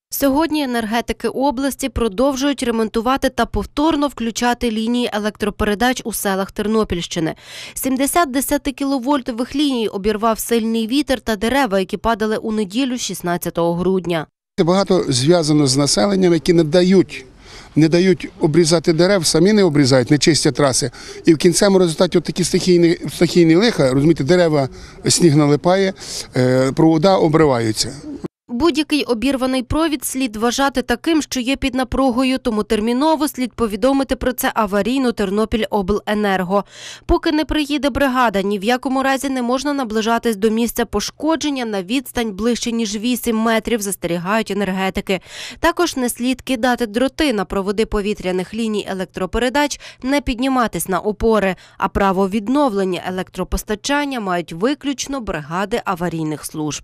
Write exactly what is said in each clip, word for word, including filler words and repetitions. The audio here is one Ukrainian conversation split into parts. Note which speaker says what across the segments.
Speaker 1: Сьогодні енергетики області продовжують ремонтувати та повторно включати лінії електропередач у селах Тернопільщини. сімдесят десятикіловольтових ліній обірвав сильний вітер та дерева, які падали у неділю шістнадцятого грудня.
Speaker 2: Багато зв'язано з населенням, які не дають, не дають обрізати дерев, самі не обрізають, не чистять траси. І в кінцевому результаті такі стихійні, стихійні лиха, розумієте, дерева, сніг налипає, провода обриваються.
Speaker 1: Будь-який обірваний провід слід вважати таким, що є під напругою, тому терміново слід повідомити про це аварійну Тернопільобленерго. Поки не приїде бригада, ні в якому разі не можна наближатись до місця пошкодження на відстань ближче, ніж вісім метрів, застерігають енергетики. Також не слід кидати дроти на проводи повітряних ліній електропередач, не підніматись на опори, а право відновлення електропостачання мають виключно бригади аварійних служб.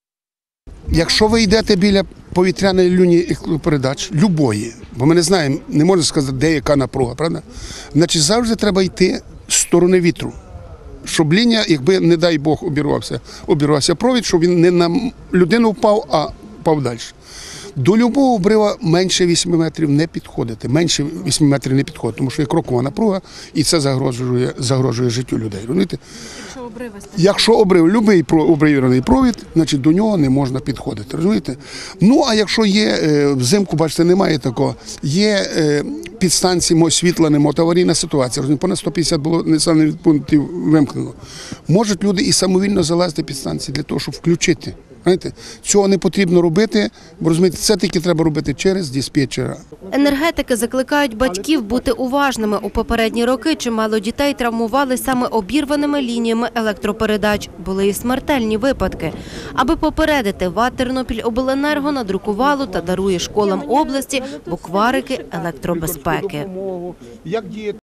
Speaker 2: Якщо ви йдете біля повітряної лінії електропередач, любої, бо ми не знаємо, не можна сказати, де яка напруга, правда? Значить, завжди треба йти з сторони вітру, щоб лінія, якби, не дай Бог, обірвався, обірвався провід, щоб він не на людину впав, а впав далі. До любого обрива менше вісьми метрів не підходити, менше вісьми метрів не підходити, тому що є крокова напруга і це загрожує, загрожує життю людей. Розумієте?
Speaker 1: Якщо обриви
Speaker 2: Якщо обрив, будь-який обриваний провід, значить до нього не можна підходити, розумієте? Ну, а якщо є, взимку, бачите, немає такого, є підстанції, освітлена, аварійна ситуація, розумієте, понад сто п'ятдесят було населених пунктів вимкнено. Можуть люди і самовільно залазити підстанції для того, щоб включити. Знаєте, цього не потрібно робити, бо, розумієте, це тільки треба робити через диспетчера.
Speaker 1: Енергетики закликають батьків бути уважними. У попередні роки чимало дітей травмували саме обірваними лініями електропередач. Були і смертельні випадки. Аби попередити, ВАТ «Тернопільобленерго» надрукувало та дарує школам області букварики електробезпеки.